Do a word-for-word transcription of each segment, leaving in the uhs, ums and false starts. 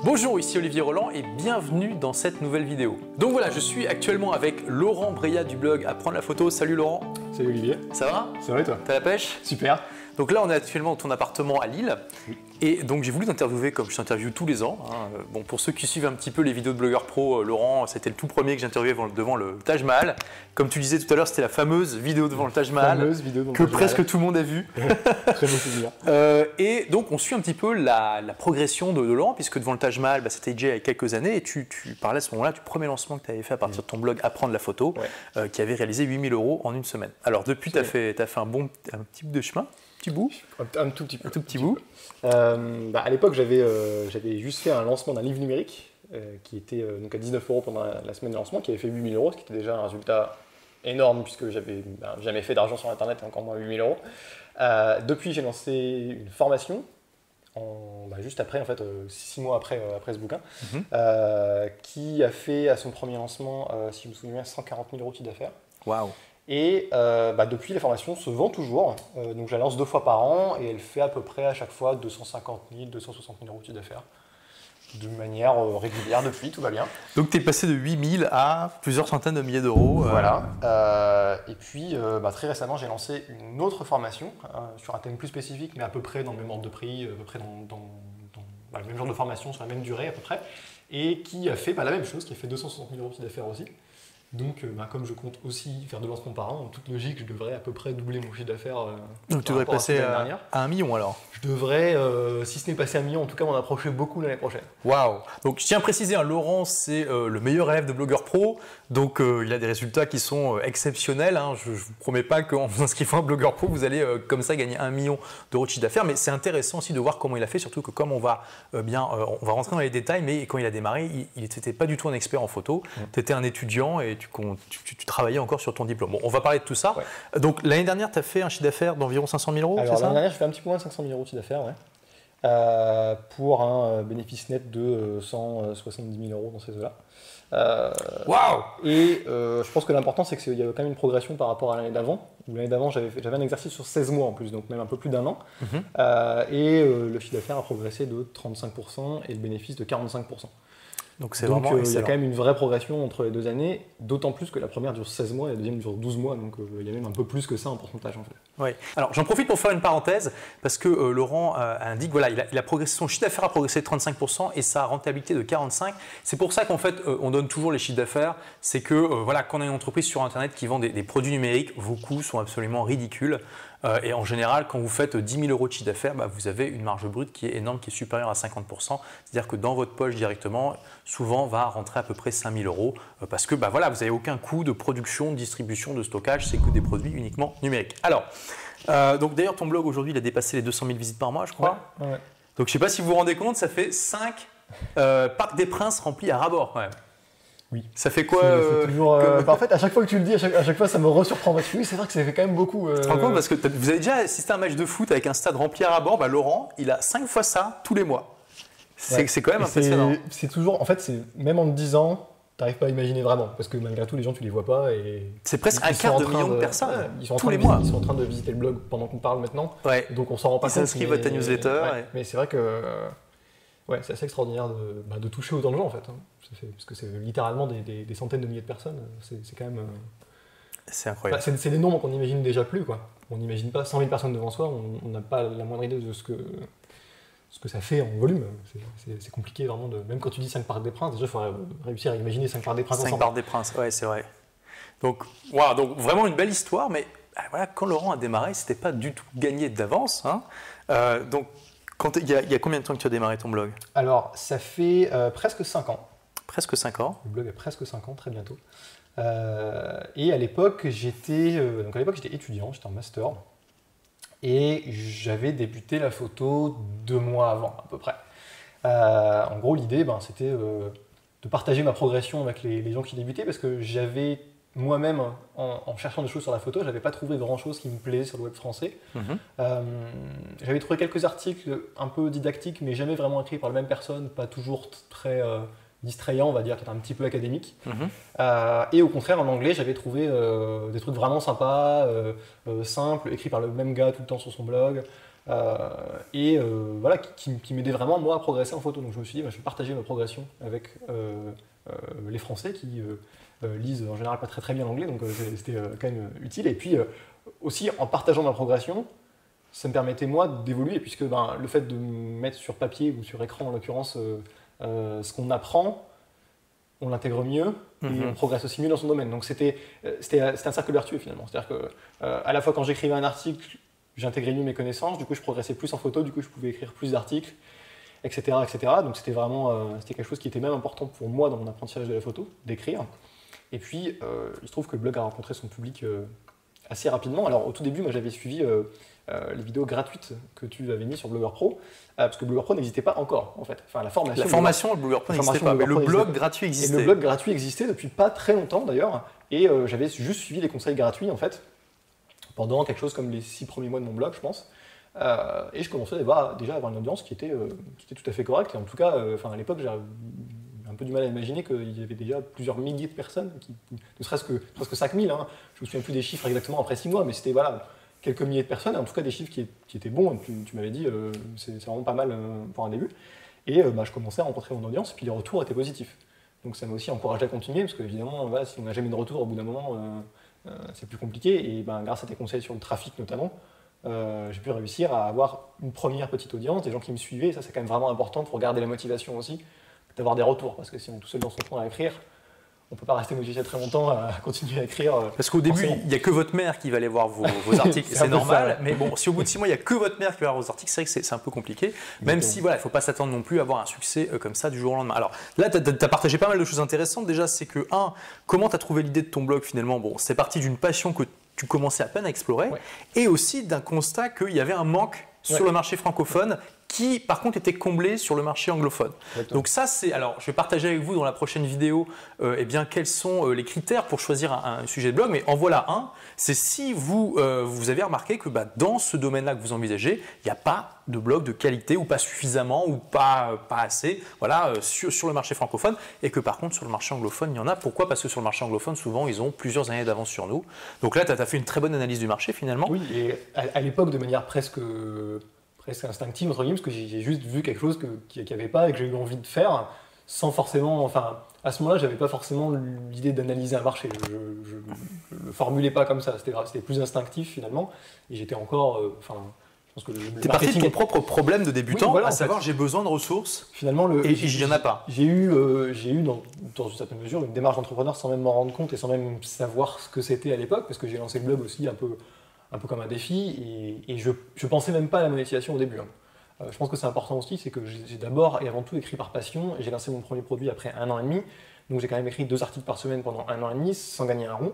Bonjour, ici Olivier Roland et bienvenue dans cette nouvelle vidéo. Donc voilà, je suis actuellement avec Laurent Bréa du blog Apprendre la photo. Salut Laurent. Salut Olivier. Ça va? Ça va et toi? T'as la pêche? Super. Donc là, on est actuellement dans ton appartement à Lille. Oui. Et donc j'ai voulu t'interviewer comme je t'interviewe tous les ans. Hein. Bon, pour ceux qui suivent un petit peu les vidéos de blogueurs pro, euh, Laurent, c'était le tout premier que j'ai interviewé devant le Taj Mahal. Comme tu disais tout à l'heure, c'était la fameuse vidéo devant le Taj Mahal, fameuse vidéo devant que le Taj presque Mahal. tout le monde a vue. Très beau souvenir. Euh, et donc on suit un petit peu la, la progression de, de Laurent, puisque devant le Taj Mahal, bah, c'était déjà il y a quelques années, et tu, tu parlais à ce moment-là du premier lancement que tu avais fait à partir de ton blog Apprendre la photo, Ouais. euh, qui avait réalisé huit mille euros en une semaine. Alors depuis, tu as fait, t'as fait un bon un petit bout de chemin, un petit bout, Un, un tout petit peu. un tout petit bout. Euh, bah, à l'époque, j'avais euh, j'avais juste fait un lancement d'un livre numérique euh, qui était euh, donc à dix-neuf euros pendant la, la semaine de lancement, qui avait fait huit mille euros, ce qui était déjà un résultat énorme puisque j'avais bah, jamais fait d'argent sur Internet, et encore moins huit mille euros. Euh, depuis, j'ai lancé une formation. En, bah, juste après, en fait, euh, six mois après, euh, après ce bouquin, Mm-hmm. euh, qui a fait à son premier lancement, euh, si je me souviens bien, cent quarante mille euros de chiffre d'affaires. Waouh. Et euh, bah, depuis, la formation se vend toujours. Euh, donc, je la lance deux fois par an et elle fait à peu près à chaque fois deux cent cinquante mille, deux cent soixante mille euros de chiffre d'affaires. De manière euh, régulière depuis, tout va bien. Donc tu es passé de huit mille à plusieurs centaines de milliers d'euros. euh, Voilà. Euh, et puis, euh, bah, très récemment, j'ai lancé une autre formation euh, sur un thème plus spécifique, mais à peu près dans le même ordre de prix, à peu près dans, dans, dans bah, le même genre de formation, sur la même durée à peu près, et qui a fait bah, la même chose, qui a fait deux cent soixante mille euros de chiffre d'affaires aussi. Donc, euh, bah, comme je compte aussi faire deux lancements par an, en toute logique, je devrais à peu près doubler mon chiffre d'affaires. Euh, Donc tu par devrais rapport à passer celui de l'année à, dernière. à un million alors. Je devrais, euh, si ce n'est passé à un million, en tout cas m'en approcher beaucoup l'année prochaine. Waouh. Donc je tiens à préciser, hein, Laurent, c'est euh, le meilleur élève de blogueur pro. Donc euh, il a des résultats qui sont euh, exceptionnels. Hein. Je ne vous promets pas qu'en vous inscrivant à blogueur pro, vous allez euh, comme ça gagner un million d'euros de chiffre d'affaires. Mais c'est intéressant aussi de voir comment il a fait, surtout que comme on va euh, bien, euh, on va rentrer dans les détails, mais quand il a démarré, il n'était pas du tout un expert en photo. Mmh. Tu étais un étudiant et tu, tu, tu, tu travaillais encore sur ton diplôme. Bon, on va parler de tout ça. Ouais. Donc l'année dernière, tu as fait un chiffre d'affaires d'environ cinq cent mille euros, c'est Alors ça? l'année dernière, j'ai fait un petit peu moins de cinq cent mille euros de chiffre d'affaires, ouais. Euh, pour un euh, bénéfice net de euh, cent soixante-dix mille euros dans ces eaux-là. Euh, Waouh. et euh, je pense que l'important, c'est qu'il y a quand même une progression par rapport à l'année d'avant. L'année d'avant, j'avais fait- j'avais un exercice sur seize mois en plus, donc même un peu plus d'un an. Mhm. Euh, et euh, le chiffre d'affaires a progressé de trente-cinq pour cent et le bénéfice de quarante-cinq pour cent. Donc c'est Donc vraiment euh, il y a excellent. quand même une vraie progression entre les deux années, d'autant plus que la première dure seize mois et la deuxième dure douze mois, donc euh, il y a même un peu plus que ça en pourcentage en fait. Oui. Alors j'en profite pour faire une parenthèse parce que euh, Laurent euh, indique voilà il a, il a progressé, son chiffre d'affaires a progressé de trente-cinq pour cent et sa rentabilité de quarante-cinq pour cent. C'est pour ça qu'en fait euh, on donne toujours les chiffres d'affaires. C'est que euh, voilà quand on a une entreprise sur internet qui vend des, des produits numériques, vos coûts sont absolument ridicules. Euh, et en général, quand vous faites dix mille euros de chiffre d'affaires, bah, vous avez une marge brute qui est énorme, qui est supérieure à cinquante pour cent. C'est-à-dire que dans votre poche directement, souvent va rentrer à peu près cinq mille euros euh, parce que bah, voilà, vous n'avez aucun coût de production, de distribution, de stockage, c'est que des produits uniquement numériques. Alors, euh, donc d'ailleurs, ton blog aujourd'hui, il a dépassé les deux cent mille visites par mois, je crois. Ouais, ouais. Donc je ne sais pas si vous vous rendez compte, ça fait cinq euh, Parcs des Princes remplis à ras-bord quand même. Oui. Ça fait quoi C'est- euh, c'est toujours, euh, comme- bah, en fait, à chaque fois que tu le dis, à chaque, à chaque fois, ça me resurprend. Parce que oui, c'est vrai que ça fait quand même beaucoup. euh, Tu te rends compte parce que t'as- vous avez déjà assisté à un match de foot avec un stade rempli à ras-bord, bah, Laurent, il a cinq fois ça tous les mois. C'est ouais. c'est quand même Et impressionnant. c'est- C'est toujours, en fait, c'est même en te disant, t'arrives pas à imaginer vraiment, parce que malgré tout, les gens, tu les vois pas et C'est presque ils un sont quart en de train million de personnes ouais, ils sont en tous train les de mois. visiter- Ils sont en train de visiter le blog pendant qu'on parle maintenant, Ouais. donc on s'en rend pas Ils compte. s'inscrivent mais- à ta newsletter, ouais. et- Mais c'est vrai que euh, ouais, c'est assez extraordinaire de, bah, de toucher autant de gens en fait. hein. Ça fait- parce que c'est littéralement des, des- des centaines de milliers de personnes. C'est c'est quand même. euh, C'est Enfin, incroyable. c'est c'est des nombres qu'on n'imagine déjà plus, quoi. On n'imagine pas cent mille personnes devant soi, on on n'a pas la moindre idée de ce que, ce que ça fait en volume. C'est- C'est c'est compliqué vraiment de. Même quand tu dis cinq Parcs des Princes, déjà il faudrait réussir à imaginer cinq Parcs des Princes cinq ensemble. Parcs des Princes, ouais, c'est vrai. Donc, wow, donc vraiment une belle histoire, mais ah, voilà, quand Laurent a démarré, c'était pas du tout gagné d'avance. Hein. Euh, donc, quand- il y, a- il y a combien de temps que tu as démarré ton blog? Alors, ça fait euh, presque cinq ans. Presque cinq ans. Le blog a presque cinq ans, très bientôt. Euh, et à l'époque, j'étais euh, donc à l'époque j'étais étudiant, j'étais en master. Et j'avais débuté la photo deux mois avant, à peu près. Euh, en gros, l'idée, ben, c'était euh, de partager ma progression avec les, les gens qui débutaient, parce que j'avais moi-même, en, en cherchant des choses sur la photo, je n'avais pas trouvé grand-chose qui me plaisait sur le web français. Mhm. Euh, j'avais trouvé quelques articles un peu didactiques, mais jamais vraiment écrits par la même personne, pas toujours t- très euh, distrayants, on va dire, peut-être un petit peu académiques. Mhm. Euh, et au contraire, en anglais, j'avais trouvé euh, des trucs vraiment sympas, euh, euh, simples, écrits par le même gars tout le temps sur son blog. Euh, et euh, voilà, qui, qui m'aidait vraiment moi à progresser en photo. Donc je me suis dit, bah, je vais partager ma progression avec euh, euh, les Français qui euh, euh, lisent en général pas très très bien l'anglais, donc euh, c'était euh, quand même utile. Et puis euh, aussi en partageant ma progression, ça me permettait moi d'évoluer, puisque ben, le fait de mettre sur papier ou sur écran en l'occurrence euh, euh, ce qu'on apprend, on l'intègre mieux et mm-hmm. on progresse aussi mieux dans son domaine. Donc c'était c'était un cercle vertueux finalement. C'est-à-dire que euh, à la fois quand j'écrivais un article, j'intégrais mieux mes connaissances, du coup je progressais plus en photo, du coup je pouvais écrire plus d'articles, et cetera, et cetera. Donc c'était vraiment euh, c'était quelque chose qui était même important pour moi dans mon apprentissage de la photo, d'écrire. Et puis euh, il se trouve que le blog a rencontré son public euh, assez rapidement. Alors au tout début, moi j'avais suivi euh, euh, les vidéos gratuites que tu avais mises sur Blogger Pro, euh, parce que Blogger Pro n'existait pas encore en fait. Enfin la formation. La formation, le Blogger Pro n'existait pas, mais le blog gratuit existait. Et le blog gratuit existait depuis pas très longtemps d'ailleurs. Et euh, j'avais juste suivi les conseils gratuits en fait, pendant quelque chose comme les six premiers mois de mon blog, je pense. Euh, et je commençais bah, déjà à avoir une audience qui était, euh, qui était tout à fait correcte. Et en tout cas, euh, à l'époque, j'avais un peu du mal à imaginer qu'il y avait déjà plusieurs milliers de personnes, qui, ne serait-ce que presque cinq mille. Hein. Je me souviens plus des chiffres exactement après six mois, mais c'était voilà, quelques milliers de personnes, et en tout cas des chiffres qui, qui étaient bons. Tu, tu m'avais dit, euh, c'est vraiment pas mal euh, pour un début. Et euh, bah, je commençais à rencontrer mon audience, et puis les retours étaient positifs. Donc ça m'a aussi encouragé à continuer, parce qu'évidemment, voilà, si on n'a jamais de retour, au bout d'un moment, euh, euh, c'est plus compliqué. Et ben, grâce à tes conseils sur le trafic notamment, Euh, j'ai pu réussir à avoir une première petite audience, des gens qui me suivaient, et ça c'est quand même vraiment important pour garder la motivation aussi, d'avoir des retours, parce que si on est tout seul dans son coin à écrire, on ne peut pas rester motivé très longtemps à continuer à écrire. Parce qu'au début, il n'y a que votre mère qui va aller voir vos, vos articles, c'est normal, ça. Mais bon, si au bout de six mois, il n'y a que votre mère qui va voir vos articles, c'est vrai que c'est un peu compliqué, Exactement. Même si voilà, il ne faut pas s'attendre non plus à avoir un succès euh, comme ça du jour au lendemain. Alors là, tu as partagé pas mal de choses intéressantes, déjà c'est que, un, comment tu as trouvé l'idée de ton blog finalement? Bon, c'est parti d'une passion que tu commençais à peine à explorer, ouais. Et aussi d'un constat qu'il y avait un manque sur ouais. le marché francophone qui, par contre, était comblé sur le marché anglophone. Exactement. Donc ça, c'est… Alors, je vais partager avec vous dans la prochaine vidéo euh, eh bien, quels sont euh, les critères pour choisir un, un sujet de blog, mais en voilà un. C'est si vous, euh, vous avez remarqué que bah, dans ce domaine-là que vous envisagez, il n'y a pas de blog de qualité ou pas suffisamment ou pas, pas assez voilà, euh, sur, sur le marché francophone et que par contre, sur le marché anglophone, il y en a. Pourquoi? Parce que sur le marché anglophone, souvent, ils ont plusieurs années d'avance sur nous. Donc là, tu as fait une très bonne analyse du marché finalement. Oui, et à, à l'époque, de manière presque… presque instinctive entre guillemets, parce que j'ai juste vu quelque chose qu'il n'y avait pas et que j'ai eu envie de faire sans forcément, enfin à ce moment-là j'avais pas forcément l'idée d'analyser un marché, je ne le formulais pas comme ça, c'était plus instinctif finalement et j'étais encore, euh, enfin je pense que le, le marketing… T'es parti de ton propre problème de débutant, oui, voilà, à savoir fait, j'ai besoin de ressources finalement le, et il n'y en a pas. J'ai eu, euh, j'ai eu dans, dans une certaine mesure une démarche d'entrepreneur sans même m'en rendre compte et sans même savoir ce que c'était à l'époque, parce que j'ai lancé le blog aussi un peu un peu comme un défi, et, et je ne pensais même pas à la monétisation au début. Hein. Euh, je pense que c'est important aussi, c'est que j'ai d'abord et avant tout écrit par passion, et j'ai lancé mon premier produit après un an et demi, donc j'ai quand même écrit deux articles par semaine pendant un an et demi, sans gagner un rond,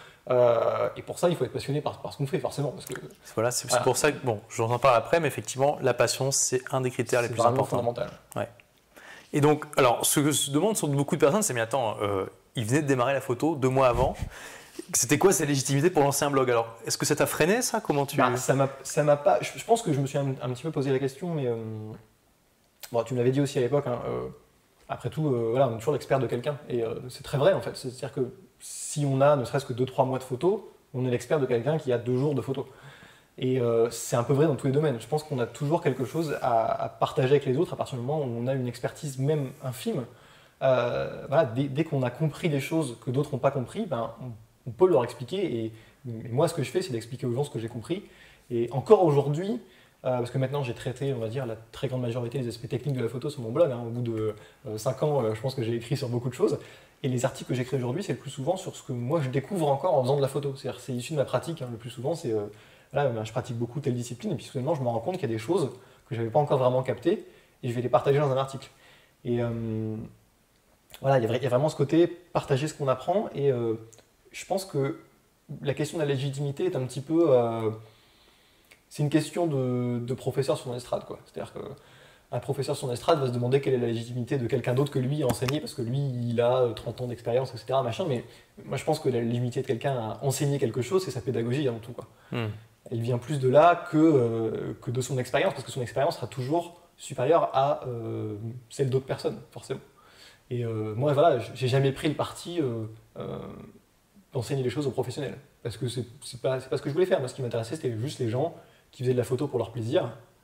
euh, et pour ça il faut être passionné par, par ce qu'on fait forcément. Parce que, voilà, c'est voilà. pour ça que, bon, je vous en parle après, mais effectivement, la passion c'est un des critères les plus importants. C'est vraiment fondamental. Ouais. Et donc, alors, ce que se demandent sur beaucoup de personnes, c'est mais attends, euh, il venait de démarrer la photo deux mois avant. C'était quoi sa légitimité pour lancer un blog? Alors, est-ce que ça t'a freiné ça? Comment tu… Bah, ça m'a pas… Je, je pense que je me suis un, un petit peu posé la question, mais euh, bon, tu me l'avais dit aussi à l'époque. Hein, euh, après tout, euh, voilà, on est toujours l'expert de quelqu'un, et euh, c'est très vrai en fait. C'est-à-dire que si on a ne serait-ce que deux trois mois de photos, on est l'expert de quelqu'un qui a deux jours de photos. Et euh, c'est un peu vrai dans tous les domaines. Je pense qu'on a toujours quelque chose à, à partager avec les autres à partir du moment où on a une expertise même infime. Euh, voilà, dès, dès qu'on a compris des choses que d'autres n'ont pas compris, ben, on, on peut leur expliquer, et, et moi ce que je fais c'est d'expliquer aux gens ce que j'ai compris, et encore aujourd'hui, euh, parce que maintenant j'ai traité on va dire la très grande majorité des aspects techniques de la photo sur mon blog, hein, au bout de euh, cinq ans euh, je pense que j'ai écrit sur beaucoup de choses, et les articles que j'écris aujourd'hui c'est le plus souvent sur ce que moi je découvre encore en faisant de la photo, c'est-à-dire c'est issu de ma pratique, hein, le plus souvent c'est, euh, là ben, je pratique beaucoup telle discipline, et puis soudainement je me rends compte qu'il y a des choses que je n'avais pas encore vraiment captées, et je vais les partager dans un article. Et euh, voilà, il y, y a vraiment ce côté partager ce qu'on apprend, et euh, je pense que la question de la légitimité est un petit peu… Euh, c'est une question de, de professeur sur une estrade, quoi. C'est-à-dire qu'un professeur sur une estrade va se demander quelle est la légitimité de quelqu'un d'autre que lui à enseigner, parce que lui, il a trente ans d'expérience, et cetera. Machin, mais moi, je pense que la légitimité de quelqu'un à enseigner quelque chose, c'est sa pédagogie avant tout, quoi. Mm. Elle vient plus de là que, euh, que de son expérience, parce que son expérience sera toujours supérieure à euh, celle d'autres personnes, forcément. Et euh, moi, voilà, j'ai jamais pris le parti… Euh, euh, d'enseigner les choses aux professionnels, parce que c'est pas, pas ce que je voulais faire. Moi, ce qui m'intéressait, c'était juste les gens qui faisaient de la photo pour leur plaisir,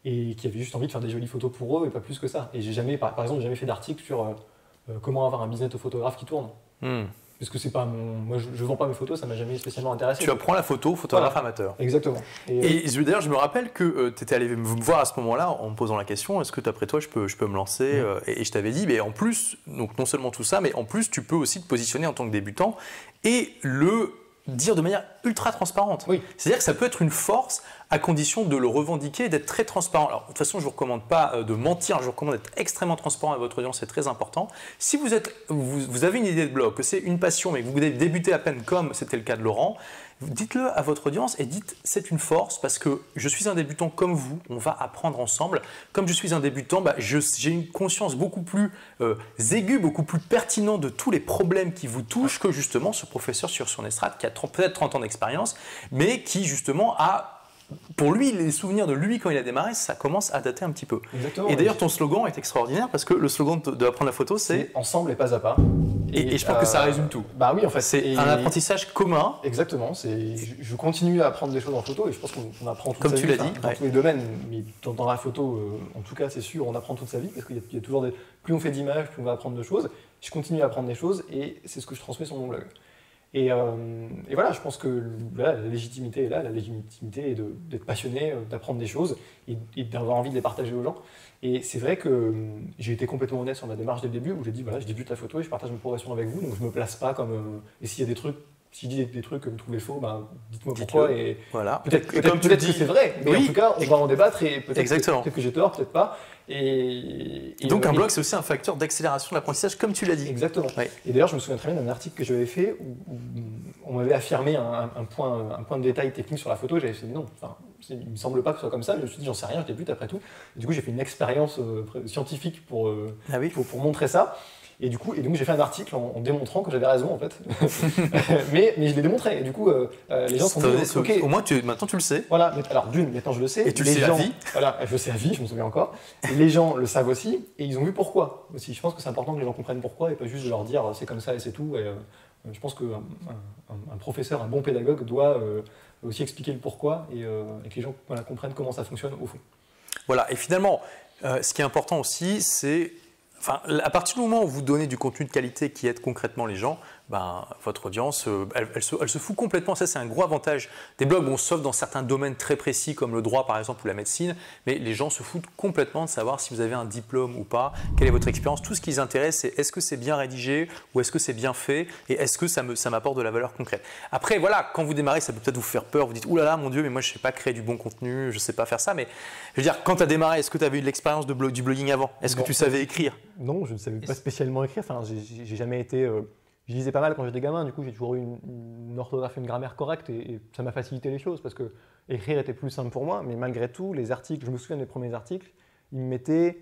et qui avaient juste envie de faire des jolies photos pour eux et pas plus que ça. Et j'ai jamais, par, par exemple, j'ai jamais fait d'article sur euh, euh, comment avoir un business de photographe qui tourne. Hmm. Parce que c'est pas mon. Moi, je, je vends pas mes photos, ça m'a jamais spécialement intéressé. Tu apprends la photo, photographe voilà. amateur. Exactement. Et, et d'ailleurs, je me rappelle que euh, tu étais allé me voir à ce moment-là en me posant la question est-ce que d'après toi, je peux, je peux me lancer mmh. euh, et, et je t'avais dit, mais en plus, donc non seulement tout ça, mais en plus, tu peux aussi te positionner en tant que débutant et le dire de manière ultra transparente. Oui. C'est-à-dire que ça peut être une force à condition de le revendiquer et d'être très transparent. Alors, de toute façon, je ne vous recommande pas de mentir, je vous recommande d'être extrêmement transparent à votre audience, c'est très important. Si vous, êtes, vous, vous avez une idée de blog, que c'est une passion, mais que vous débutez à peine comme c'était le cas de Laurent, dites-le à votre audience et dites c'est une force parce que je suis un débutant comme vous, on va apprendre ensemble. Comme je suis un débutant, bah, j'ai une conscience beaucoup plus euh, aiguë, beaucoup plus pertinente de tous les problèmes qui vous touchent que justement ce professeur sur son estrade qui a peut-être trente ans d'expérience, mais qui justement a... Pour lui, les souvenirs de lui quand il a démarré, ça commence à dater un petit peu. Exactement, et d'ailleurs, ton slogan est extraordinaire parce que le slogan de apprendre la photo, c'est ensemble et pas à pas. Et, et, et je pense euh, que ça résume tout. Bah oui, en fait. C'est un apprentissage commun. Exactement. Je, je continue à apprendre des choses en photo et je pense qu'on apprend toute Comme sa tu vie. Comme tu l'as dit. Dans Ouais. tous les domaines, mais dans, dans la photo, euh, en tout cas, c'est sûr, on apprend toute sa vie parce qu'il y, y a toujours des. Plus on fait d'images, plus on va apprendre de choses. Je continue à apprendre des choses et c'est ce que je transmets sur mon blog. Et, euh, et voilà, je pense que voilà, la légitimité est là, la légitimité est d'être passionné, d'apprendre des choses et, et d'avoir envie de les partager aux gens. Et c'est vrai que j'ai été complètement honnête sur ma démarche dès le début où j'ai dit voilà, je débute la photo et je partage mes progressions avec vous, donc je ne me place pas comme. Euh, et s'il y a des trucs, si je dis des, des trucs que vous trouvez faux, ben, dites-moi pourquoi. Et voilà. peut-être peut peut peut que c'est vrai, mais oui. En tout cas, on va en débattre et peut-être que, peut que j'ai tort, peut-être pas. Et, et donc et, un blog, c'est aussi un facteur d'accélération de l'apprentissage, comme tu l'as dit. Exactement. Oui. Et d'ailleurs, je me souviens très bien d'un article que j'avais fait où, où on m'avait affirmé un, un, point, un point de détail technique sur la photo. J'avais fait non, enfin, il ne me semble pas que ce soit comme ça. Mais je me suis dit, j'en sais rien, je débute après tout. Et du coup, j'ai fait une expérience euh, scientifique pour, euh, ah oui. pour, pour montrer ça. Et du coup, et donc j'ai fait un article en, en démontrant que j'avais raison en fait, mais, mais je l'ai démontré. Et du coup, euh, les gens sont dit, ok. Au moins, tu, maintenant tu le sais. Voilà. Mais, alors d'une, maintenant je le sais. Et tu les le sais gens, à vie. Voilà, je le sais à vie, je me souviens encore. Et les gens le savent aussi, et ils ont vu pourquoi aussi. Je pense que c'est important que les gens comprennent pourquoi et pas juste de leur dire c'est comme ça et c'est tout. Et, euh, je pense qu'un un, un professeur, un bon pédagogue doit euh, aussi expliquer le pourquoi et, euh, et que les gens voilà, comprennent comment ça fonctionne au fond. Voilà. Et finalement, euh, ce qui est important aussi, c'est Enfin, à partir du moment où vous donnez du contenu de qualité qui aide concrètement les gens, ben, votre audience, elle, elle, se, elle se fout complètement. Ça, c'est un gros avantage des blogs, bon, sauf dans certains domaines très précis comme le droit, par exemple, ou la médecine. Mais les gens se foutent complètement de savoir si vous avez un diplôme ou pas, quelle est votre expérience. Tout ce qui les intéresse, c'est est-ce que c'est bien rédigé ou est-ce que c'est bien fait et est-ce que ça m'apporte de la valeur concrète. Après, voilà, quand vous démarrez, ça peut peut-être vous faire peur. Vous dites, ouh là là, mon Dieu, mais moi, je ne sais pas créer du bon contenu, je ne sais pas faire ça. Mais je veux dire, quand tu as démarré, est-ce que tu avais eu de l'expérience blog, du blogging avant? Est-ce que tu savais écrire? Non, je ne savais pas spécialement écrire. Enfin, j'ai jamais été. Euh... Je lisais pas mal quand j'étais gamin, du coup j'ai toujours eu une, une orthographe et une grammaire correcte et, et ça m'a facilité les choses parce que écrire était plus simple pour moi, mais malgré tout, les articles, je me souviens des premiers articles, ils me mettaient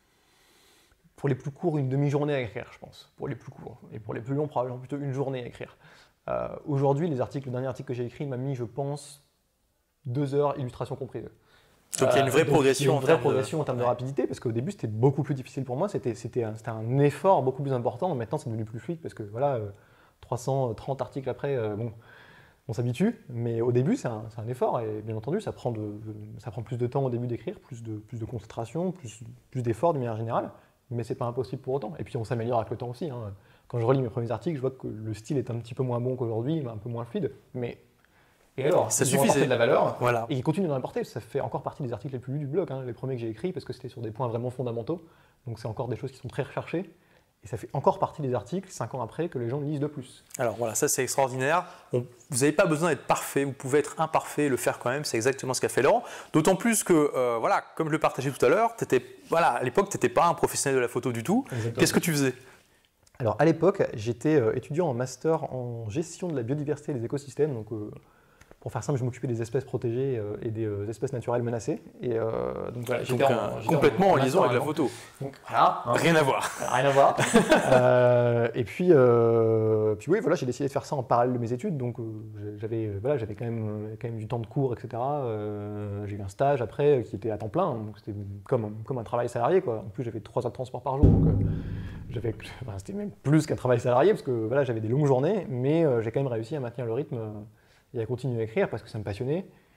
pour les plus courts une demi-journée à écrire, je pense, pour les plus courts, et pour les plus longs probablement plutôt une journée à écrire. Euh, Aujourd'hui, les articles, le dernier article que j'ai écrit m'a mis, je pense, deux heures, illustration comprise. Donc il y a une vraie euh, progression, une vraie en, termes progression de... en termes de rapidité, parce qu'au début c'était beaucoup plus difficile pour moi, c'était un, un effort beaucoup plus important, maintenant c'est devenu plus fluide, parce que voilà, euh, trois cent trente articles après, euh, bon, on s'habitue, mais au début c'est un, un effort, et bien entendu ça prend, de, ça prend plus de temps au début d'écrire, plus de, plus de concentration, plus, plus d'efforts de manière générale, mais c'est pas impossible pour autant, et puis on s'améliore avec le temps aussi. Hein. Quand je relis mes premiers articles, je vois que le style est un petit peu moins bon qu'aujourd'hui, un peu moins fluide, mais... Et alors, ça suffit, c'est de la valeur, voilà. Et ils continuent d'en apporter, ça fait encore partie des articles les plus lus du blog, hein, les premiers que j'ai écrits, parce que c'était sur des points vraiment fondamentaux, donc c'est encore des choses qui sont très recherchées, et ça fait encore partie des articles, cinq ans après, que les gens lisent le plus. Alors voilà, ça c'est extraordinaire, On, vous n'avez pas besoin d'être parfait, vous pouvez être imparfait et le faire quand même, c'est exactement ce qu'a fait Laurent, d'autant plus que, euh, voilà, comme je le partageais tout à l'heure, voilà, à l'époque tu n'étais pas un professionnel de la photo du tout, qu'est-ce que tu faisais? Alors à l'époque, j'étais euh, étudiant en master en gestion de la biodiversité et des écosystèmes, donc euh, pour faire simple, je m'occupais des espèces protégées euh, et des euh, espèces naturelles menacées. Et, euh, donc, voilà, donc en, complètement en, en liaison avec la photo. Donc, voilà, hein, rien à voir. Rien à voir. euh, et puis, euh, puis oui, voilà, j'ai décidé de faire ça en parallèle de mes études. Donc euh, j'avais voilà, j'avais quand même, quand même du temps de cours, et cetera. Euh, j'ai eu un stage après qui était à temps plein, donc c'était comme, comme un travail salarié, quoi. En plus, j'avais trois heures de transport par jour. Donc, euh, enfin, c'était même plus qu'un travail salarié parce que voilà, j'avais des longues journées, mais euh, j'ai quand même réussi à maintenir le rythme. Et à continuer à écrire parce que ça me passionnait.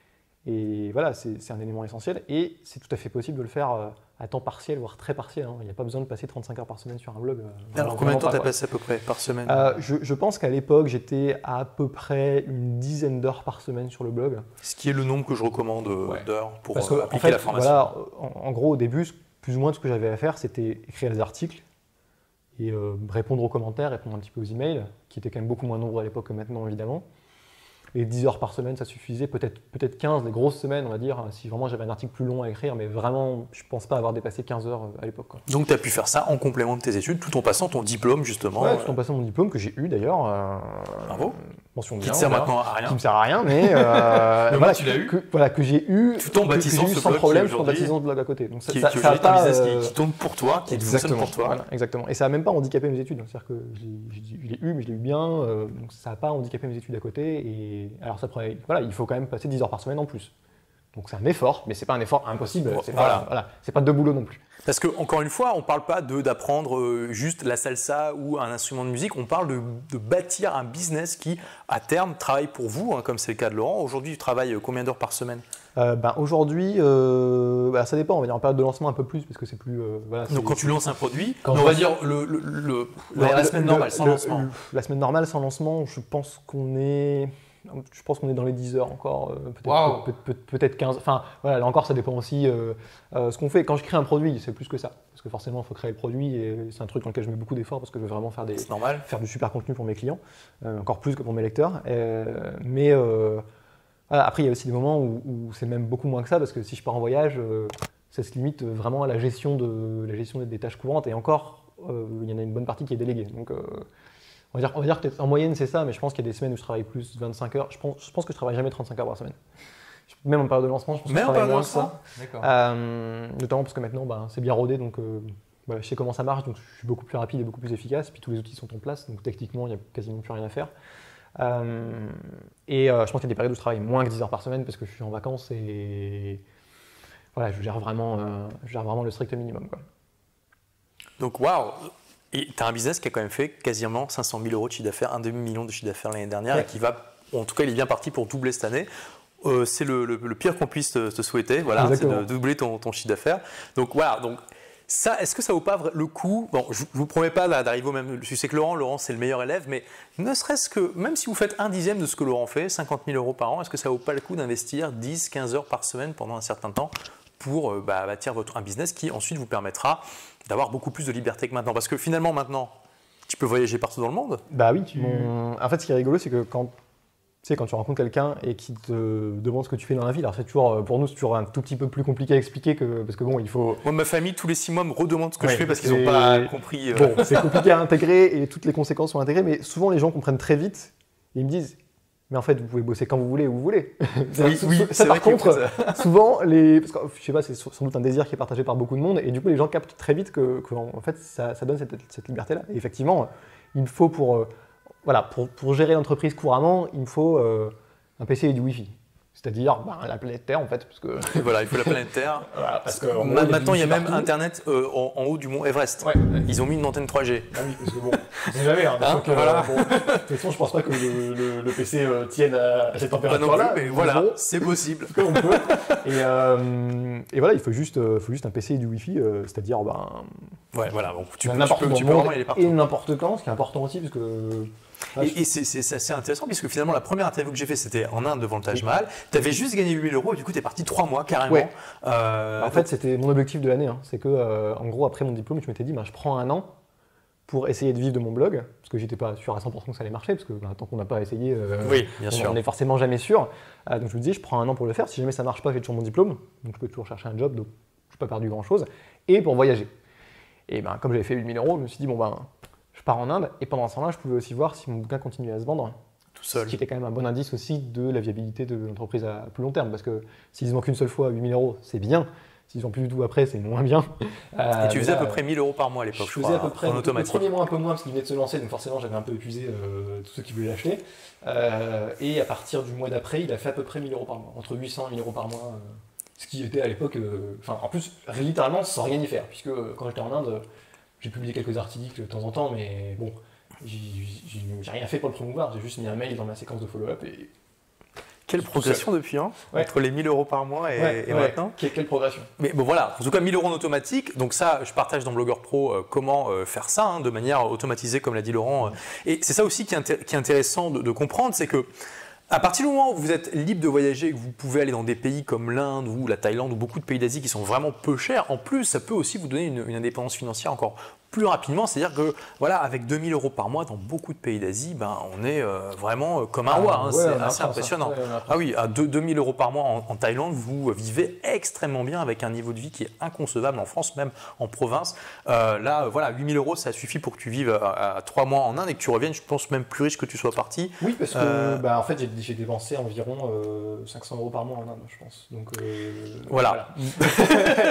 Et voilà, c'est c'est un élément essentiel. Et c'est tout à fait possible de le faire euh, à temps partiel, voire très partiel. hein. Il n'y a pas besoin de passer trente-cinq heures par semaine sur un blog. euh, vraiment- Alors, combien de temps vraiment tu as pas, quoi. passé à peu près par semaine? Euh, je, je pense qu'à l'époque, j'étais à, à peu près une dizaine d'heures par semaine sur le blog. Ce qui est le nombre que je recommande euh, Ouais. d'heures pour Parce euh, que, en appliquer fait, la formation. voilà, en, en gros, au début, ce- plus ou moins, ce que j'avais à faire, c'était écrire des articles et euh, répondre aux commentaires, répondre un petit peu aux emails, qui étaient quand même beaucoup moins nombreux à l'époque que maintenant, évidemment. Et dix heures par semaine, ça suffisait, peut-être peut-être quinze, les grosses semaines, on va dire, si vraiment j'avais un article plus long à écrire, mais vraiment, je pense pas avoir dépassé quinze heures euh, à l'époque. quoi. Donc, tu as pu faire ça en complément de tes études, tout en passant ton diplôme, justement. Ouais, euh, tout en passant mon diplôme, que j'ai eu d'ailleurs. euh, Bravo. Mention Qui bien, te sert voilà. maintenant à rien. Qui me sert à rien, mais, euh, Mais voilà, tu l'as eu. que, voilà, que j'ai eu, Tout en que- que bâtissant j'ai eu ce sans blog problème, qui tout en aujourd'hui- bâtissant ce blog à côté. Donc ça, Qui, ça, qui ça a aujourd'hui est un pas, business euh, qui, qui tourne pour toi, qui fonctionne Exactement, pour toi. voilà, exactement. Et ça n'a même pas handicapé mes études. hein. C'est-à-dire que je l'ai- je l'ai je l'ai eu, mais je l'ai eu bien. euh, donc ça n'a pas handicapé mes études à côté. Et alors ça, prenait- voilà, il faut quand même passer dix heures par semaine en plus. Donc c'est un effort, mais c'est pas un effort impossible. C'est Voilà. pas, voilà, c'est pas deux boulots non plus. Parce que, encore une fois, on ne parle pas de- d'apprendre euh, juste la salsa ou un instrument de musique, on parle de, de bâtir un business qui, à terme, travaille pour vous, hein, comme c'est le cas de Laurent. Aujourd'hui, tu travailles euh, combien d'heures par semaine? Euh, ben, aujourd'hui, euh, bah, ça dépend. On va dire en période de lancement un peu plus, parce que c'est plus. euh, voilà, Donc, c'est- quand tu lances un produit, Quand non, je on va lance- dire le, le- le- la, Le- la le- semaine le- normale, sans le- lancement. le- La semaine normale sans lancement, je pense qu'on est. Je pense qu'on est dans les dix heures encore, euh, peut-être Waouh. peut, peut- peut-être quinze. Enfin, voilà, là encore, ça dépend aussi euh, euh, ce qu'on fait. Quand je crée un produit, c'est plus que ça. Parce que forcément, il faut créer le produit et c'est un truc dans lequel je mets beaucoup d'efforts parce que je veux vraiment faire, des, C'est normal. faire du super contenu pour mes clients, euh, encore plus que pour mes lecteurs. Euh, mais euh, voilà, après, il y a aussi des moments où, où c'est même beaucoup moins que ça parce que si je pars en voyage, euh, ça se limite vraiment à la gestion, de, la gestion des tâches courantes et encore, euh, il y en a une bonne partie qui est déléguée. Donc, euh, On va dire, on va dire que peut-être en moyenne c'est ça, mais je pense qu'il y a des semaines où je travaille plus vingt-cinq heures. Je pense, je pense que je travaille jamais trente-cinq heures par semaine. Même en période de lancement, je pense que Même je en travaille période de moins que ça. lancement. D'accord. Euh, notamment parce que maintenant ben, c'est bien rodé, donc euh, voilà, je sais comment ça marche, donc je suis beaucoup plus rapide et beaucoup plus efficace. Puis tous les outils sont en place, donc techniquement il n'y a quasiment plus rien à faire. Euh, et euh, je pense qu'il y a des périodes où je travaille moins que dix heures par semaine parce que je suis en vacances et voilà, je gère vraiment, euh, je gère vraiment le strict minimum. Quoi. Donc, waouh! Et tu as un business qui a quand même fait quasiment cinq cent mille euros de chiffre d'affaires, un demi-million de chiffre d'affaires l'année dernière, Ouais. et qui va, en tout cas, il est bien parti pour doubler cette année. Euh, c'est le, le- le pire qu'on puisse te, te souhaiter, voilà, c'est Exactement. de doubler ton, ton chiffre d'affaires. Donc voilà, donc ça, est-ce que ça vaut pas vra- le coup? Bon, je, je vous promets pas là, d'arriver au même. Je sais que Laurent, Laurent, c'est le meilleur élève, mais ne serait-ce que, même si vous faites un dixième de ce que Laurent fait, cinquante mille euros par an, est-ce que ça vaut pas le coup d'investir dix, quinze heures par semaine pendant un certain temps pour euh, bah, bâtir votre, un business qui ensuite vous permettra d'avoir beaucoup plus de liberté que maintenant? Parce que finalement, maintenant, tu peux voyager partout dans le monde. Bah oui, mon- en fait ce qui est rigolo c'est que quand, tu sais, quand tu rencontres quelqu'un et qui te demande ce que tu fais dans la vie, alors c'est toujours, euh, pour nous c'est toujours un tout petit peu plus compliqué à expliquer que, parce que bon il faut... Moi, ma famille, tous les six mois, me redemande ce que Ouais, je fais parce qu'ils c'est- n'ont pas compris. euh, Bon, c'est compliqué à intégrer et toutes les conséquences sont intégrées, mais souvent les gens comprennent très vite et ils me disent mais en fait vous pouvez bosser quand vous voulez où vous voulez. Oui, oui, ça c'est par vrai qu'il contre, faut ça. souvent les, parce que, je sais pas, c'est sans doute un désir qui est partagé par beaucoup de monde et du coup les gens captent très vite que, que en fait ça, ça donne cette, cette liberté-là. Et effectivement, il me faut pour, euh, voilà, pour, pour gérer l'entreprise couramment, il me faut euh, un P C et du Wi-Fi. C'est-à-dire ben, la planète Terre en fait, parce que Et voilà, il faut la planète Terre. voilà, parce que Ma- en gros, Maintenant, il y a du même partout. Internet euh, en, en haut du mont Everest. Ouais. Ils ont mis une antenne trois G. Ah oui, parce que bon, on sait jamais. Hein, Hein, donc, euh, voilà. bon, de toute façon, je pense pas que le, le- le P C euh, tienne à, à cette Pas non température-là. plus, mais voilà, Bon, c'est possible. en tout cas, on peut. Et, euh, et voilà, il faut juste, euh, faut juste un P C et du Wi-Fi, euh, c'est-à-dire ben, Ouais, voilà, donc tu, peux- tu n'importe peux, où tu dans peux le vraiment monde y aller et partout. n'importe quand, ce qui est important aussi, parce que... Ah, Et, et c'est c'est- c'est assez intéressant puisque finalement, la première interview que j'ai fait, c'était en Inde devant le Taj Mahal. Tu avais juste gagné huit mille euros et du coup, tu es parti trois mois carrément. Ouais. Euh, en fait, c'était mon objectif de l'année. Hein. C'est que, euh, en gros, après mon diplôme, je m'étais dit, ben, je prends un an pour essayer de vivre de mon blog, parce que j'étais pas sûr à cent pour cent que ça allait marcher, parce que ben, tant qu'on n'a pas essayé, euh, oui, bien on- sûr. on n'est forcément jamais sûr. Euh, donc je me disais, je prends un an pour le faire. Si jamais ça marche pas, j'ai toujours mon diplôme, donc je peux toujours chercher un job, donc je n'ai pas perdu grand-chose. Et pour voyager. Et ben, comme j'avais fait huit mille euros, je me suis dit, bon ben, je pars en Inde, et pendant ce temps-là, je pouvais aussi voir si mon bouquin continuait à se vendre. Tout Ce seul. qui était quand même un bon indice aussi de la viabilité de l'entreprise à plus long terme, parce que s'ils se vendent qu'une seule fois à huit mille euros, c'est bien. S'ils n'ont plus du tout après, c'est moins bien. Euh, Et tu faisais là, à peu près mille euros par mois à je l'époque, je, faisais crois, à peu près en le automatique. premier mois un peu moins parce qu'il venait de se lancer, donc forcément j'avais un peu épuisé euh, tous ceux qui voulaient l'acheter. Euh, et à partir du mois d'après, il a fait à peu près mille euros par mois, entre huit cents et mille euros par mois, euh, ce qui était à l'époque, euh, enfin en plus littéralement sans rien y faire, puisque euh, quand j'étais en Inde, euh, j'ai publié quelques articles de temps en temps, mais bon, j'ai j'ai- j'ai rien fait pour le promouvoir, j'ai juste mis un mail dans ma séquence de follow-up et Quelle progression depuis, hein, ouais. entre les mille euros par mois et, ouais, et ouais. maintenant. Quelle, quelle progression. Mais bon voilà, en tout cas mille euros en automatique. Donc ça, je partage dans Blogueur Pro euh, comment euh, faire ça hein, de manière automatisée, comme l'a dit Laurent. Et c'est ça aussi qui est, intér- qui est intéressant de, de comprendre, c'est que à partir du moment où vous êtes libre de voyager, que vous pouvez aller dans des pays comme l'Inde ou la Thaïlande ou beaucoup de pays d'Asie qui sont vraiment peu chers, en plus, ça peut aussi vous donner une, une indépendance financière encore plus rapidement. C'est-à-dire que, voilà, avec deux mille euros par mois, dans beaucoup de pays d'Asie, ben, on est euh, vraiment euh, comme un roi. Hein, ouais, c'est assez assez impressionnant. Ouais, ah oui, à deux mille euros par mois en, en Thaïlande, vous vivez extrêmement bien avec un niveau de vie qui est inconcevable en France, même en province. Euh, là, euh, voilà, huit mille euros, ça suffit pour que tu vives à trois mois en Inde et que tu reviennes, je pense, même plus riche que tu sois parti. Oui, parce que, euh, bah, en fait, j'ai, j'ai dépensé environ euh, cinq cents euros par mois en Inde, je pense. Donc, euh, voilà. voilà.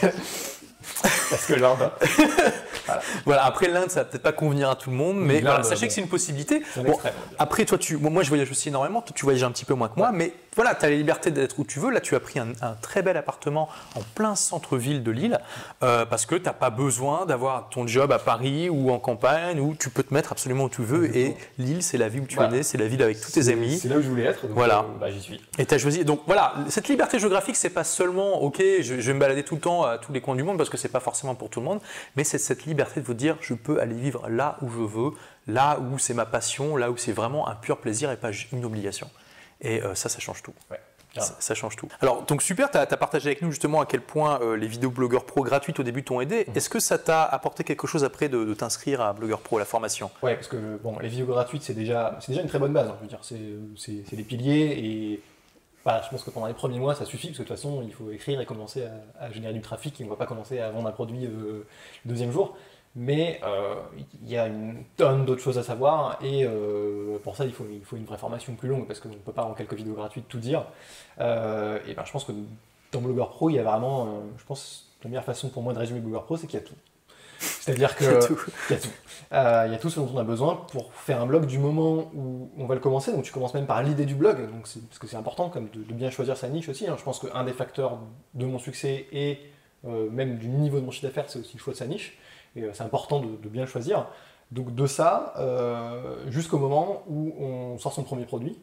Parce que l'Inde. Voilà. Voilà, après l'Inde, ça va peut-être pas convenir à tout le monde, mais voilà, sachez bon. que c'est une possibilité. C'est un bon, extrême, après, toi, tu, moi, je voyage aussi énormément. Toi, tu voyages un petit peu moins que moi, ouais. mais voilà, tu as la liberté d'être où tu veux. Là, tu as pris un, un très bel appartement en plein centre-ville de Lille euh, parce que tu n'as pas besoin d'avoir ton job à Paris ou en campagne où tu peux te mettre absolument où tu veux. Exactement. Et Lille, c'est la ville où tu voilà. es né, c'est la ville avec tous tes amis. C'est là où je voulais être, donc voilà. euh, bah, j'y suis. Et tu as choisi. Donc voilà, cette liberté géographique, c'est pas seulement, ok, je, je vais me balader tout le temps à tous les coins du monde parce que c'est pas forcément pour tout le monde, mais c'est cette liberté de vous dire, je peux aller vivre là où je veux, là où c'est ma passion, là où c'est vraiment un pur plaisir et pas une obligation. Et euh, ça, ça change tout. Ouais. Ça, ça change tout. Alors, donc super, tu as partagé avec nous justement à quel point euh, les vidéos Blogueur Pro gratuites au début t'ont aidé. Mmh. Est-ce que ça t'a apporté quelque chose après de, de t'inscrire à Blogueur Pro, la formation? Ouais, parce que bon, les vidéos gratuites, c'est déjà, c'est déjà une très bonne base. Hein, je veux dire, c'est, c'est, c'est des piliers et voilà, je pense que pendant les premiers mois, ça suffit parce que de toute façon, il faut écrire et commencer à, à générer du trafic et on ne va pas commencer à vendre un produit euh, le deuxième jour. Mais euh, il y a une tonne d'autres choses à savoir et euh, pour ça il faut, il faut une vraie formation plus longue parce qu'on ne peut pas en quelques vidéos gratuites tout dire. Euh, et ben, je pense que dans Blogueur Pro, il y a vraiment, euh, je pense, la meilleure façon pour moi de résumer Blogueur Pro, c'est qu'il y a tout. C'est-à-dire qu'il y a tout. Il y a tout. Euh, il y a tout ce dont on a besoin pour faire un blog du moment où on va le commencer. Donc tu commences même par l'idée du blog, donc c'est, parce que c'est important comme de, de bien choisir sa niche aussi. Hein. Je pense qu'un des facteurs de mon succès et euh, même du niveau de mon chiffre d'affaires, c'est aussi le choix de sa niche. Et c'est important de, de bien choisir. Donc de ça, euh, jusqu'au moment où on sort son premier produit,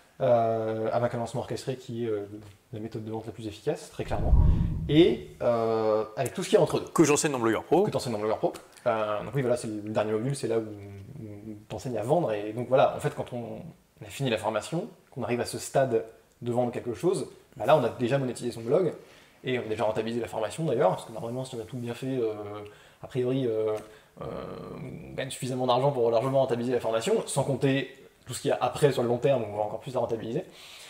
euh, avec un lancement orchestré qui est euh, la méthode de vente la plus efficace, très clairement. Et euh, avec tout ce qu'il y a entre deux. Que j'enseigne dans Blogueur Pro. Que tu enseignes dans Blogueur Pro. Euh, donc oui, voilà, c'est le dernier module, c'est là où, où tu enseignes à vendre. Et donc voilà, en fait, quand on, on a fini la formation, qu'on arrive à ce stade de vendre quelque chose, bah là, on a déjà monétisé son blog. Et on a déjà rentabilisé la formation d'ailleurs, parce que normalement, si on a tout bien fait... Euh, a priori, euh, euh, on gagne suffisamment d'argent pour largement rentabiliser la formation, sans compter tout ce qu'il y a après sur le long terme, où on va encore plus la rentabiliser.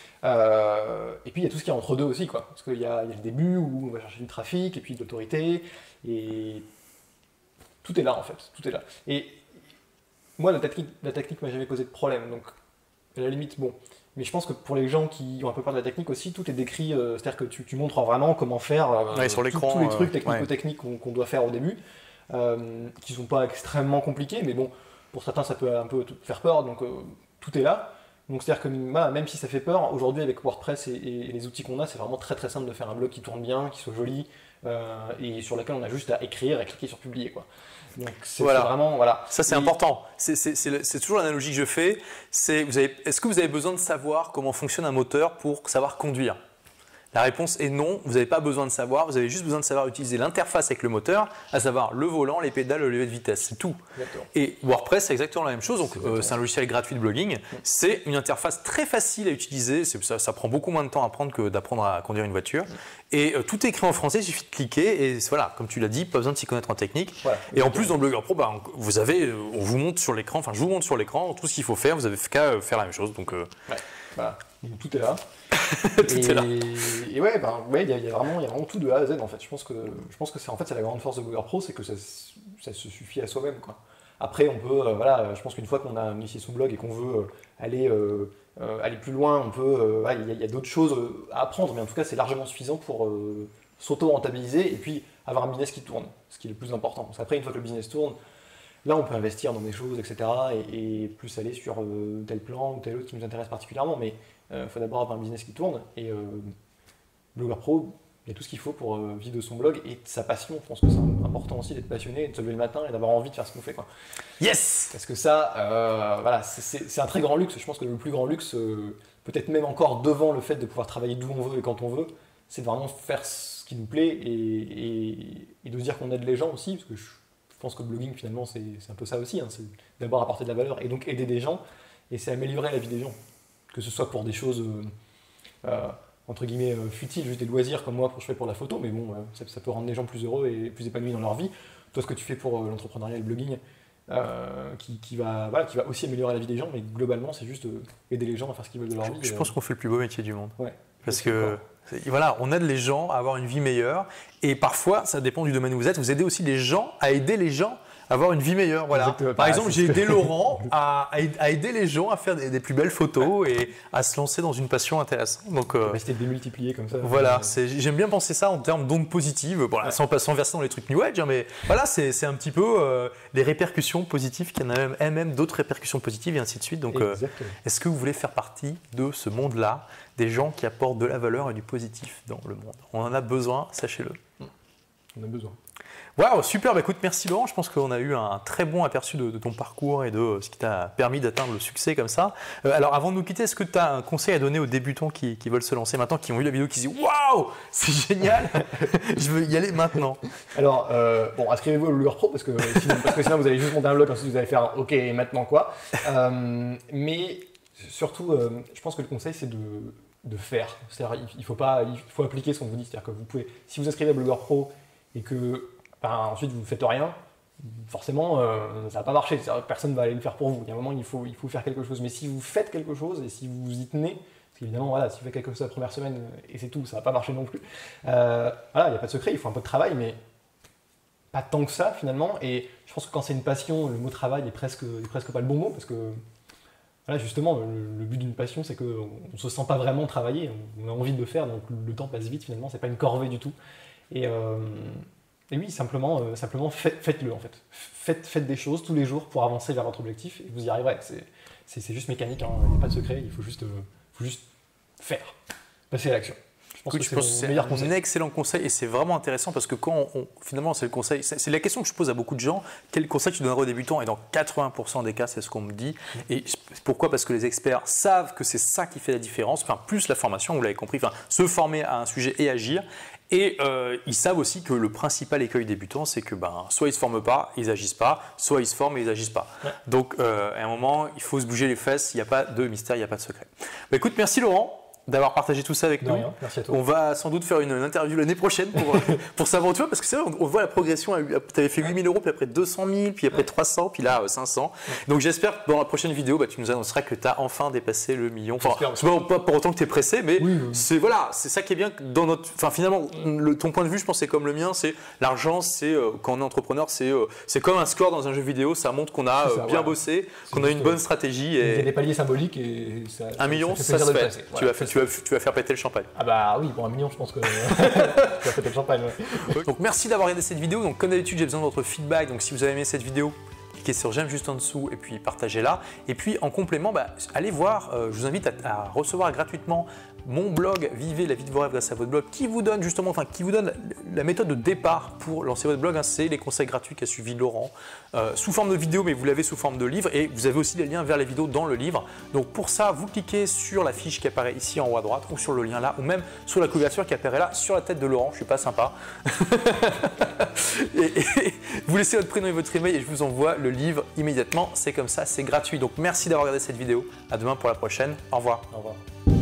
Euh, et puis il y a tout ce qu'il y a entre deux aussi, quoi. Parce qu'il y a, il y a le début où on va chercher du trafic, et puis de l'autorité, et tout est là en fait, tout est là. Et moi, la technique, la technique m'a jamais posé de problème, donc à la limite, bon. Mais je pense que pour les gens qui ont un peu peur de la technique aussi, tout est décrit, euh, c'est-à-dire que tu, tu montres vraiment comment faire euh, ouais, sur l'écran, tout, tous les trucs euh, technico-techniques ouais. qu'on, qu'on doit faire au début, euh, qui ne sont pas extrêmement compliqués, mais bon, pour certains ça peut un peu faire peur, donc euh, tout est là. Donc c'est-à-dire que bah, même si ça fait peur, aujourd'hui avec WordPress et, et, et les outils qu'on a, c'est vraiment très très simple de faire un blog qui tourne bien, qui soit joli, euh, et sur lequel on a juste à écrire et cliquer sur publier, quoi. Donc c'est, voilà. c'est vraiment voilà. Ça c'est et... important. C'est, c'est, c'est, c'est toujours l'analogie que je fais. C'est vous avez, est-ce que vous avez besoin de savoir comment fonctionne un moteur pour savoir conduire? La réponse est non. Vous n'avez pas besoin de savoir. Vous avez juste besoin de savoir utiliser l'interface avec le moteur, à savoir le volant, les pédales, le levier de vitesse. C'est tout. D'accord. Et WordPress c'est exactement la même chose. Donc c'est, euh, c'est un logiciel gratuit de blogging. Ouais. C'est une interface très facile à utiliser. C'est, ça, ça prend beaucoup moins de temps à apprendre que d'apprendre à conduire une voiture. Ouais. Et euh, tout est écrit en français, il suffit de cliquer et voilà, comme tu l'as dit, pas besoin de s'y connaître en technique. Voilà, et en plus, dans Blogueur Pro, bah, vous avez, on vous montre sur l'écran, enfin je vous montre sur l'écran tout ce qu'il faut faire, vous avez qu'à faire la même chose. Donc, euh... ouais, voilà. Donc, tout est là. tout et, est là. Et ouais, ben, ouais, il y, y, a vraiment, y a vraiment tout de A à Z en fait. Je pense que, je pense que c'est, en fait, c'est la grande force de Blogueur Pro, c'est que ça, ça se suffit à soi-même, quoi. Après, on peut, euh, voilà, je pense qu'une fois qu'on a initié son blog et qu'on veut euh, aller, euh, euh, aller plus loin, on peut, euh, ouais, il y, y a d'autres choses à apprendre, mais en tout cas, c'est largement suffisant pour euh, s'auto-rentabiliser et puis avoir un business qui tourne, ce qui est le plus important. Parce qu'après, une fois que le business tourne, là, on peut investir dans des choses, et cetera, et, et plus aller sur euh, tel plan ou tel autre qui nous intéresse particulièrement, mais il euh, faut d'abord avoir un business qui tourne, et euh, Blogueur Pro, il y a tout ce qu'il faut pour euh, vivre de son blog et de sa passion. Je pense que c'est important aussi d'être passionné, de se lever le matin et d'avoir envie de faire ce qu'on fait, quoi. Yes. Parce que ça, euh, voilà, c'est, c'est, c'est un très grand luxe. Je pense que le plus grand luxe, euh, peut-être même encore devant le fait de pouvoir travailler d'où on veut et quand on veut, c'est de vraiment faire ce qui nous plaît et, et, et de se dire qu'on aide les gens aussi, parce que je, je pense que le blogging finalement c'est un peu ça aussi, hein, c'est d'abord apporter de la valeur et donc aider des gens, et c'est améliorer la vie des gens, que ce soit pour des choses euh, euh, entre guillemets euh, futiles, juste des loisirs comme moi je fais pour la photo, mais bon, euh, ça, ça peut rendre les gens plus heureux et plus épanouis dans leur vie. Toi, ce que tu fais pour euh, l'entrepreneuriat et le blogging, euh, qui, qui, va, voilà, qui va aussi améliorer la vie des gens, mais globalement c'est juste euh, aider les gens à faire ce qu'ils veulent de leur je, vie. Je euh, pense qu'on fait le plus beau métier du monde. Ouais, parce que voilà, on aide les gens à avoir une vie meilleure, et parfois, ça dépend du domaine où vous êtes, vous aidez aussi les gens à aider les gens à avoir une vie meilleure. Voilà. Exactement. Par Ah, exemple, j'ai aidé Laurent à, à aider les gens à faire des, des plus belles photos et à se lancer dans une passion intéressante. Donc, euh, c'était démultiplié comme ça. voilà, j'aime bien penser ça en termes d'ondes positives, voilà, ouais. sans, sans verser dans les trucs New Age, hein, mais voilà, c'est un petit peu euh, les répercussions positives, qu'il y en a même, et même d'autres répercussions positives et ainsi de suite. Donc, euh, est-ce que vous voulez faire partie de ce monde-là, des gens qui apportent de la valeur et du positif dans le monde? On en a besoin, sachez-le. On a besoin. Waouh, super, bah écoute, merci Laurent, je pense qu'on a eu un très bon aperçu de, de ton parcours et de ce qui t'a permis d'atteindre le succès comme ça. Euh, alors avant de nous quitter, est-ce que tu as un conseil à donner aux débutants qui, qui veulent se lancer maintenant, qui ont vu la vidéo, qui se disent « Waouh, c'est génial, je veux y aller maintenant ». Alors, euh, bon, inscrivez-vous au Blogueur Pro parce que, sinon, parce que sinon vous allez juste monter un blog, ensuite vous allez faire « Ok, et maintenant quoi ?» euh, Mais surtout, euh, je pense que le conseil c'est de, de faire. C'est-à-dire il faut, pas, il faut appliquer ce qu'on vous dit. C'est-à-dire que vous pouvez, si vous inscrivez au Blogueur Pro et que ben, ensuite vous ne faites rien, forcément euh, ça va pas marcher, personne ne va aller le faire pour vous. Il y a un moment il faut, il faut faire quelque chose, mais si vous faites quelque chose et si vous y tenez, parce qu'évidemment voilà, si vous faites quelque chose la première semaine et c'est tout, ça va pas marcher non plus. Euh, voilà, il n'y a pas de secret, il faut un peu de travail, mais pas tant que ça finalement, et je pense que quand c'est une passion, le mot travail est presque, est presque pas le bon mot, parce que voilà, justement, le, le but d'une passion, c'est qu'on ne se sent pas vraiment travailler, on a envie de le faire, donc le temps passe vite finalement, c'est pas une corvée du tout. Et, euh, et oui, simplement, euh, simplement faites-le en fait. Faites, faites des choses tous les jours pour avancer vers votre objectif et vous y arriverez. C'est juste mécanique, hein. Il n'y a pas de secret, il faut juste, euh, faut juste faire, passer à l'action. Je pense Écoute, que c'est un excellent conseil et c'est vraiment intéressant parce que quand on, on, finalement c'est le conseil, c'est la question que je pose à beaucoup de gens, quel conseil tu donnerais aux débutants? Et dans quatre-vingts pour cent des cas, c'est ce qu'on me dit. Et pourquoi? Parce que les experts savent que c'est ça qui fait la différence, enfin plus la formation, vous l'avez compris, enfin se former à un sujet et agir. Et euh, ils savent aussi que le principal écueil débutant, c'est que ben, soit ils ne se forment pas, ils n'agissent pas, soit ils se forment et ils n'agissent pas. Ouais. Donc euh, à un moment, il faut se bouger les fesses, il n'y a pas de mystère, il n'y a pas de secret. Bah, écoute, merci Laurent d'avoir partagé tout ça avec de nous. Rien, merci à toi. On va sans doute faire une, une interview l'année prochaine pour, pour savoir, tu vois, parce que c'est vrai, on, on voit la progression. Tu avais fait huit mille euros, puis après deux cent mille, puis après trois cents, puis là cinq cents. Donc j'espère que dans la prochaine vidéo, bah, tu nous annonceras que tu as enfin dépassé le million. Enfin, c'est pas, pas pour autant que tu es pressé, mais oui, oui. c'est voilà, c'est ça qui est bien dans notre. Enfin, finalement, le, ton point de vue, je pense, c'est comme le mien. C'est l'argent, c'est euh, quand on est entrepreneur, c'est euh, c'est comme un score dans un jeu vidéo. Ça montre qu'on a ça, euh, bien ouais. bossé, qu'on a une bonne stratégie. Et... Il y a des paliers symboliques et ça. Un million, ça, ça se fait. fait. Tu, vas, tu, vas, tu vas faire péter le champagne. Ah bah oui, pour un million, je pense que tu vas péter le champagne. Ouais. Donc merci d'avoir regardé cette vidéo. Donc comme d'habitude, j'ai besoin de votre feedback. Donc si vous avez aimé cette vidéo, cliquez sur j'aime juste en dessous et puis partagez-la. Et puis en complément, bah, allez voir, euh, je vous invite à, à recevoir gratuitement mon blog Vivez la vie de vos rêves grâce à votre blog, qui vous donne justement, enfin qui vous donne la, la méthode de départ pour lancer votre blog. Hein, c'est les conseils gratuits qu'a suivi Laurent, euh, sous forme de vidéo, mais vous l'avez sous forme de livre, et vous avez aussi les liens vers les vidéos dans le livre. Donc pour ça, vous cliquez sur la fiche qui apparaît ici en haut à droite, ou sur le lien là, ou même sur la couverture qui apparaît là sur la tête de Laurent. Je suis pas sympa. et, et, vous laissez votre prénom et votre email et je vous envoie le livre immédiatement. C'est comme ça, c'est gratuit. Donc merci d'avoir regardé cette vidéo. À demain pour la prochaine. Au revoir. Au revoir.